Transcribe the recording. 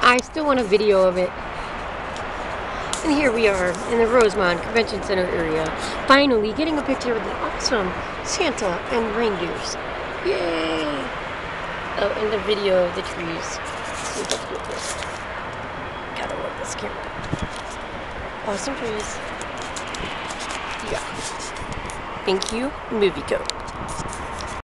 I still want a video of it. And here we are in the Rosemoent Convention Center area, finally getting a picture of the awesome Santa and reindeers. Yay! Oh, and the video of the trees. Let's see if I can do this. Gotta love this camera. Awesome trees. Yeah. Thank you, Movie Code.